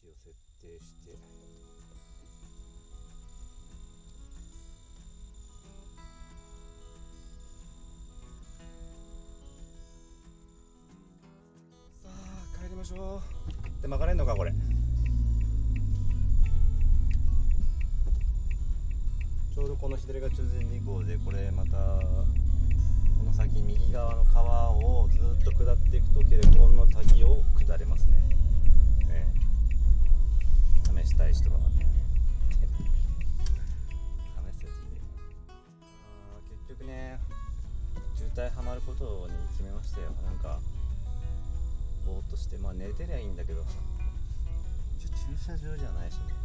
置を設定して、さあ帰りましょう。で曲がれんのかこれ。ちょうどこの左が中禅寺湖で、これまたこの先右側の川をずっと下っていくとケレコンの滝を下れますね。試したい人は試すやついね。結局ね、渋滞はまることに決めましたよ。なんかぼーっとして、まあ寝てりゃいいんだけど駐車場じゃないしね。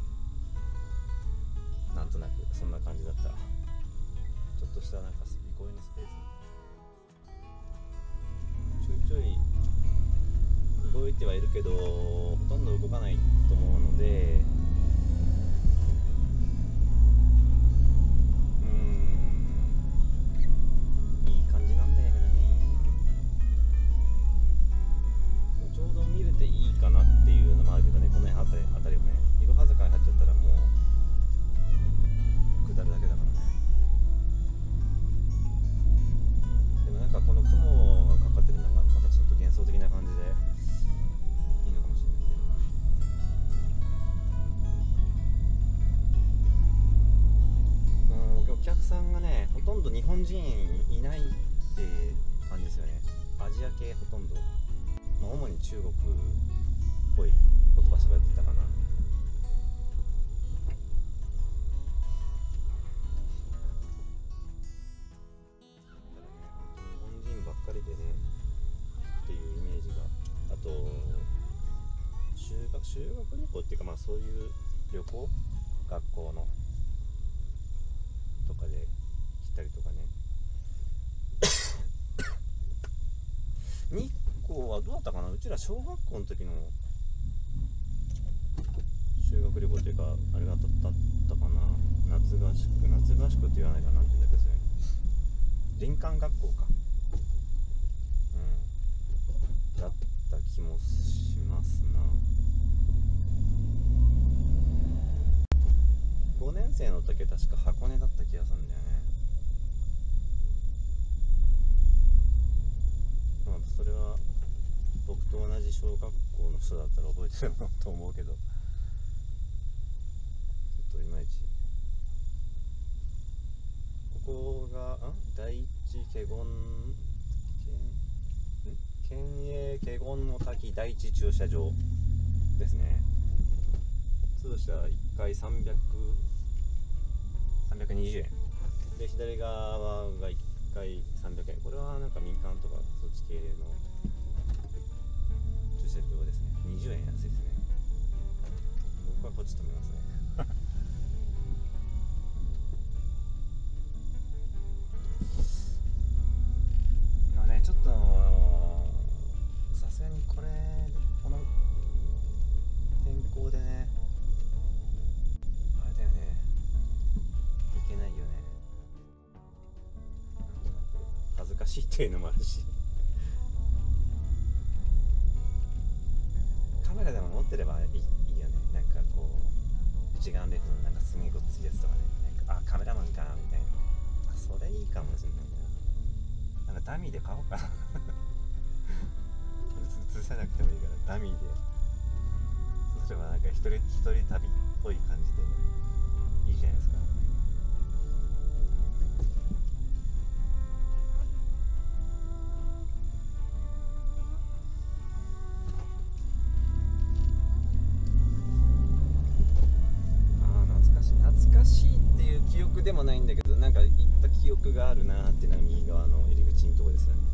なんとなくそんな感じだった。ちょっとしたなんか憩いのスペース、ちょいちょい動いてはいるけどほとんど動かないと思うので、いい感じなんだけどね。ちょうど見れていいかなっていうのもあるけどね、この辺あたりをね、いろは坂に入っちゃったらもう下るだけだからね。でもなんかこの雲がかかってるのがまたちょっと幻想的な感じでいいのかもしれないけど、お客さんがねほとんど日本人いないって感じですよね。アジア系ほとんど、まあ、主に中国っぽい言葉喋ってたかな。ばっかりでねっていうイメージが、あと修学旅行っていうか、まあそういう旅行、学校のとかで来たりとかね日光はどうだったかな。うちら小学校の時の修学旅行っていうかあれがだったかな。夏合宿って言わないかなって言うんだけど、林間学校か、だった気もしますな。5年生の時は確か箱根だった気がするんだよね。まあそれは僕と同じ小学校の人だったら覚えてると思うけど、ちょっといまいち。ここが第一華厳華厳の滝第一駐車場ですね。通車1回320円で、左側が1回300円。これはなんか民間とかそっち系の駐車場ですね。20円安いですね。僕はこっち止めますねまあね、ちょっとさすがにこの天候でね、あれだよね、いけないよね。なんとなく恥ずかしいっていうのもあるしカメラでも持ってればいいよね。なんかこう一眼レフのなんかすげえごっついやつとかね、なんかカメラマンかみたいな、それいいかもしれないな。なんかダミーで買おうかな映さなくてもいいからダミーで、そうすればなんか一人旅っぽい感じでね、いいじゃないですか。懐かしいっていう記憶でもないんだけど、なんか行った記憶があるなーっていうのは右側の入り口のとこですよね。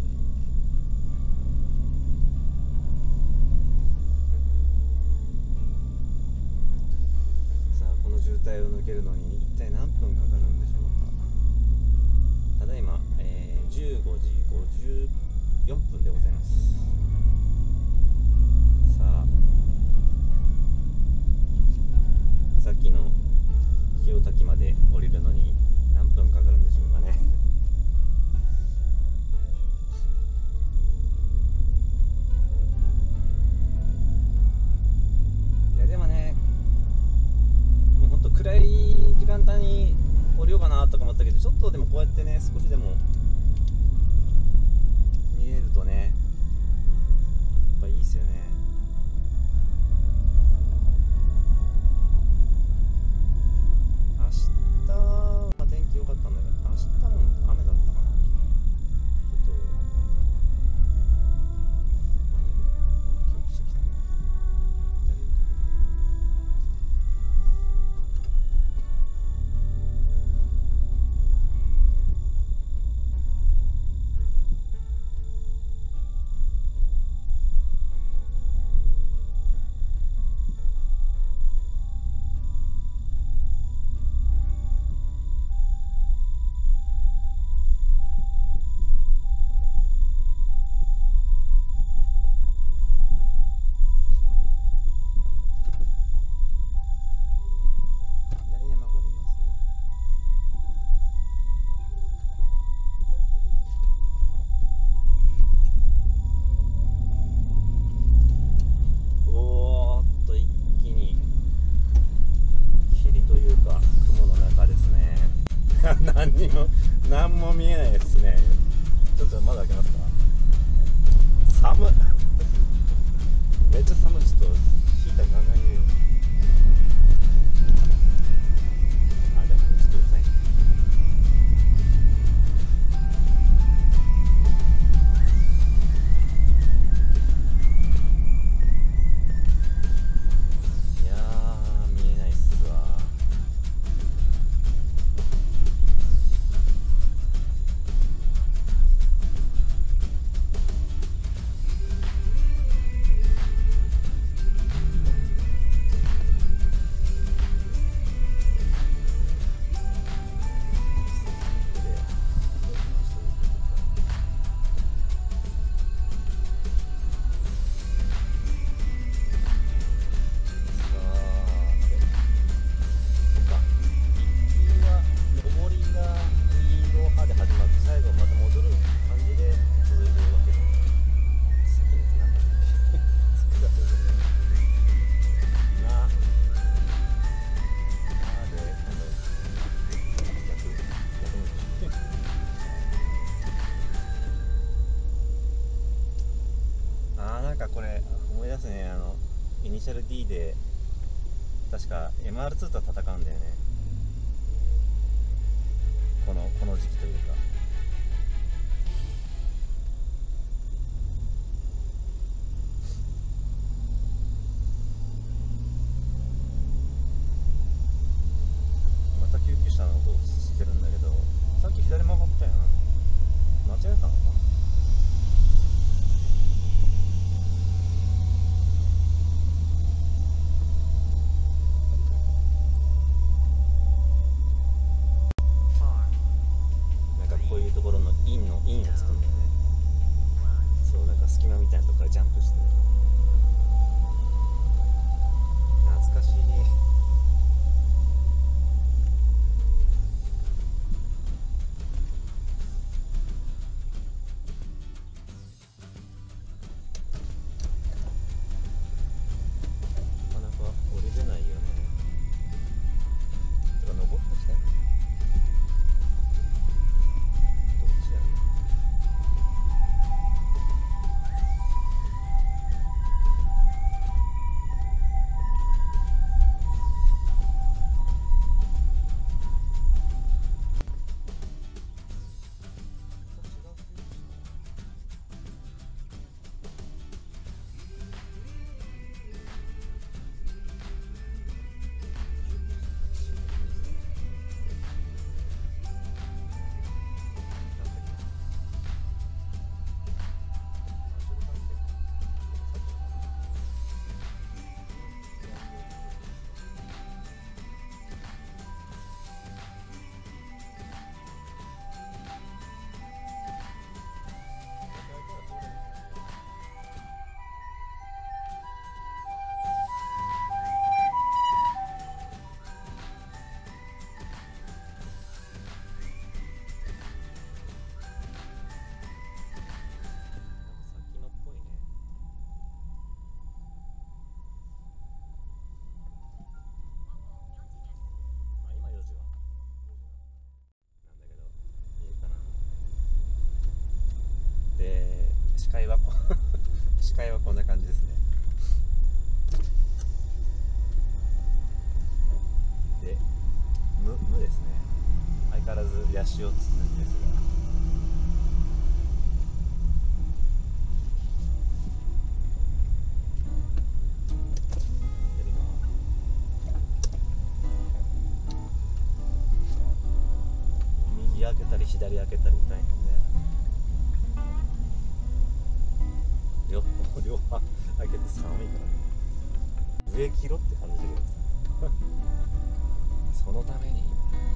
さあこの渋滞を抜けるのに一体何分かかるんでしょうか。ただいま、15時54分でございます。さあさっきの清滝まで降りるのに何分かかるんでしょうかね間帯に降りようかなとか思ったけど、ちょっとでもこうやってね少しでも見えるとねやっぱいいっすよね。明日は天気良かったんだけど、明日も雨だったかな。ちょっと記憶してきたね。何も見えないですね。ちょっと窓開けますか。寒っめっちゃ寒い。ちょっとヒーターガンガン入れよう。あ、でもちょっとうるさい。いやー見えないっすわ。これ思い出すね。イニシャル D で確か MR2 と戦うんだよね。この時期というか。また救急車の音してるんだけど、さっき左曲がったよな。間違えたのか。こういう界は視界はこんな感じですね。で、無ですね。相変わらずヤシをつつんですが、右開けたり左開けたり大変だよ。両方開けて寒いから上着ろって感じだけどさそのために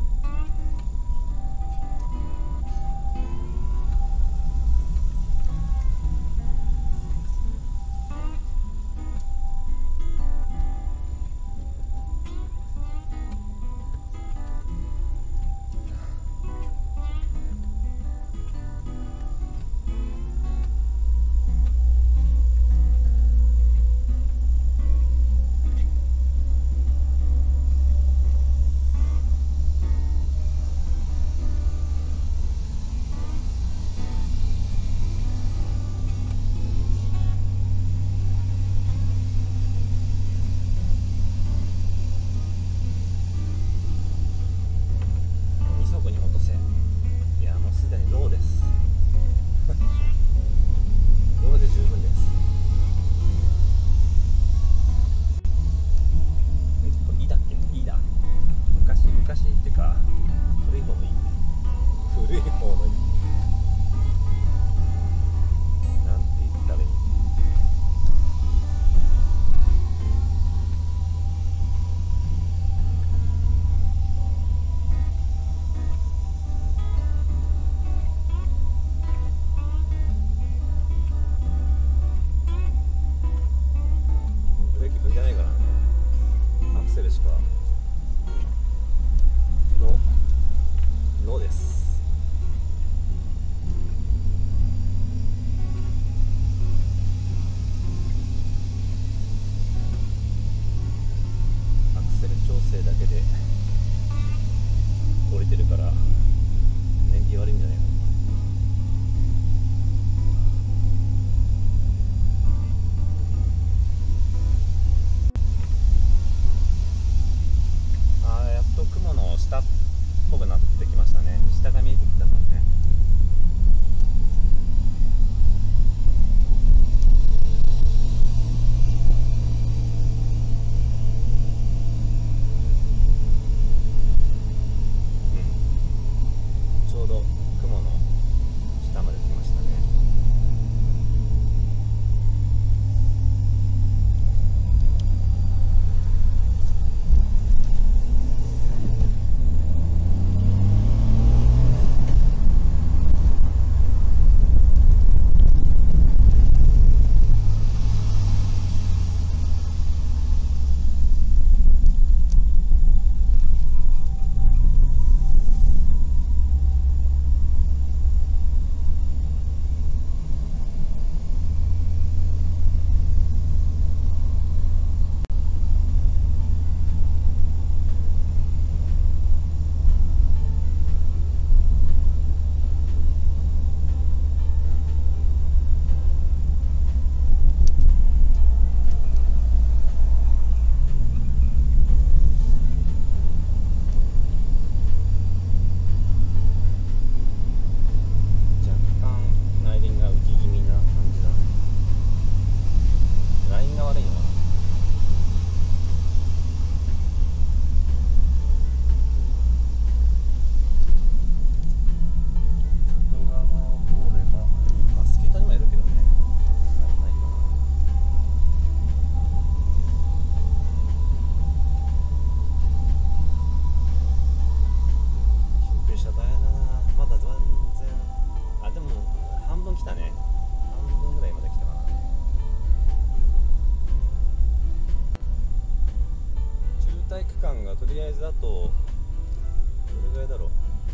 とりあえずあとどれぐらいだろう、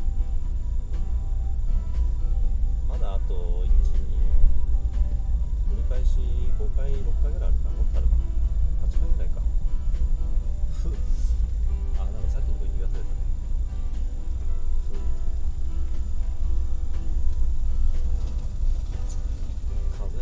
まだあと1、2、折り返し5回6回ぐらいあるかな、もっとあるかな、8回ぐらいか。あ、なんかさっきのとこ言い忘れたね。数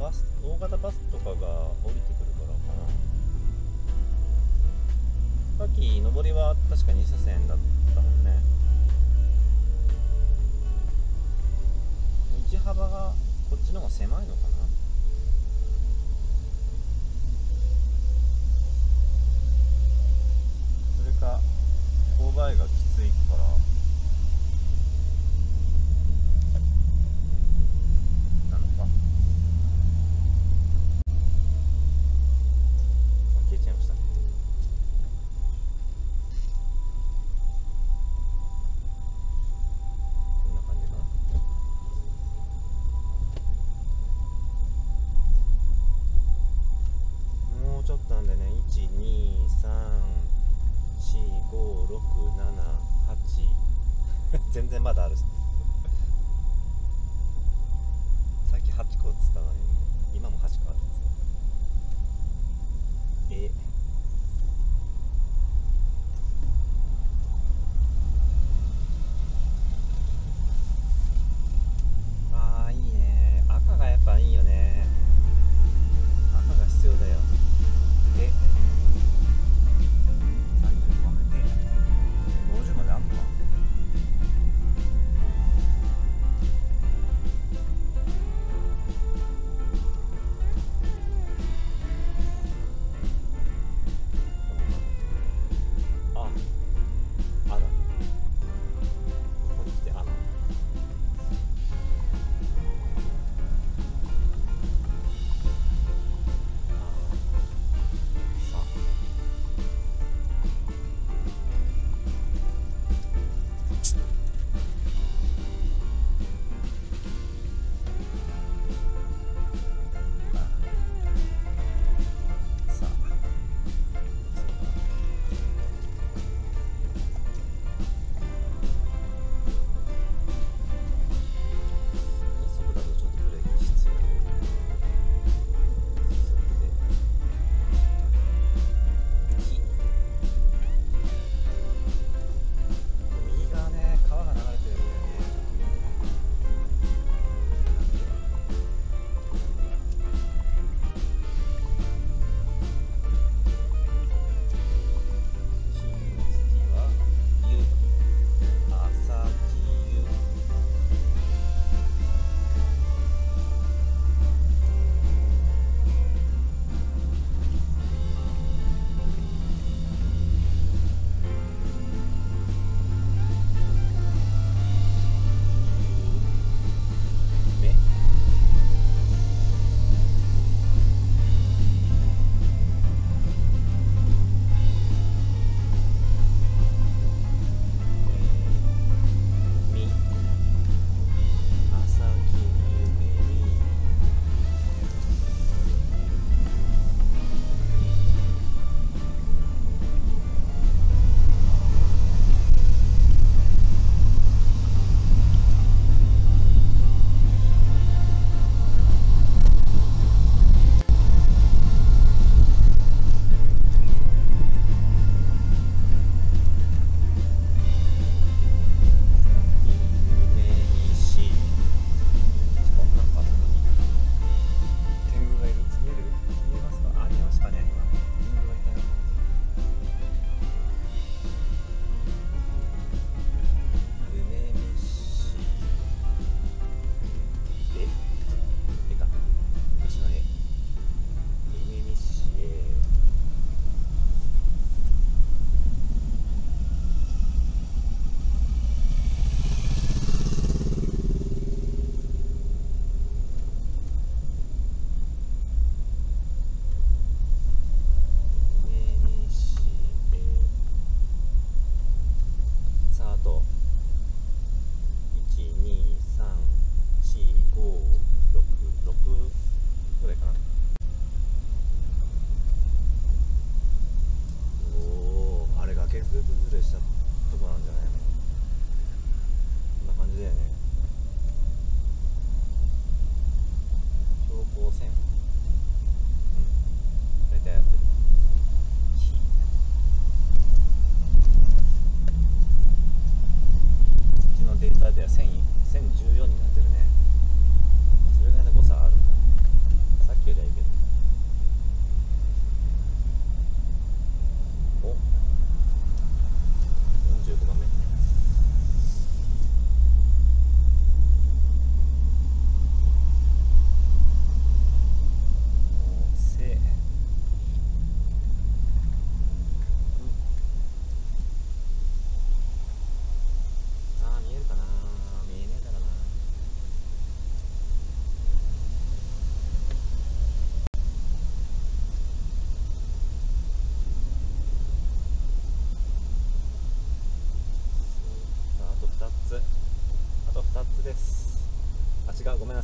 大型バスとかが降りてくるからかな。さっき上りは確か2車線だったもんね。道幅がこっちの方が狭いのかな。それか勾配がきついからなのか。消えちゃいましたね。こんな感じかな。もうちょっとなんでね、1234567全然まだあるしさっき8個っつったのに今も8個あるんですよ。ああいいね、赤がやっぱいいよね。赤が必要だよ。で35まで50まであんのか。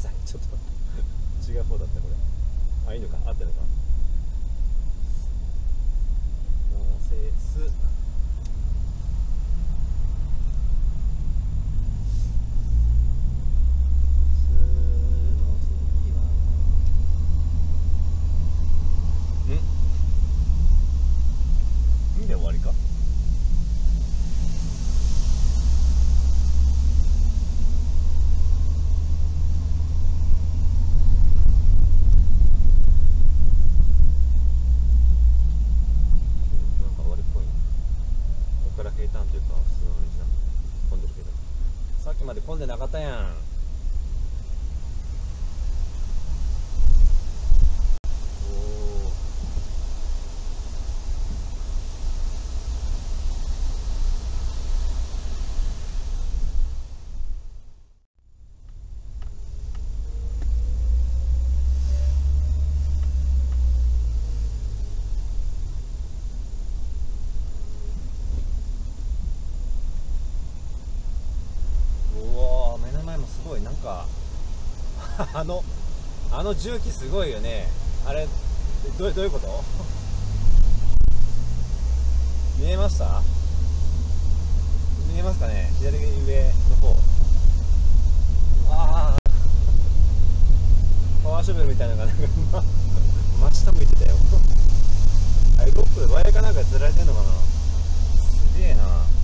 さい、ちょっと違う方だったこれ。あ、いいのか、合ってるのか。モーセスで終わりか。なんか終わりっぽいね。ここから平坦というか普通の道なんで混んでるけど、さっきまで混んでなかったやん。目の前もすごいなんかあの重機すごいよね。あれどういうこと？見えました？見えますかね、左上の方。ああ、パワーショベルみたいなのがなんか真下向いてたよあれロックワイヤーかなんか釣られてんのかな。すげえな。